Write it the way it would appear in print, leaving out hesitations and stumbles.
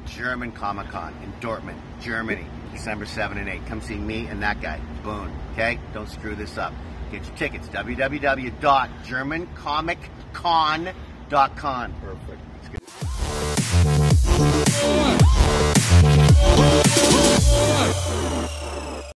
German Comic Con in Dortmund, Germany, December 7 and 8. Come see me and that guy, Boone. Okay? Don't screw this up. Get your tickets, www.germancomiccon.com. Perfect.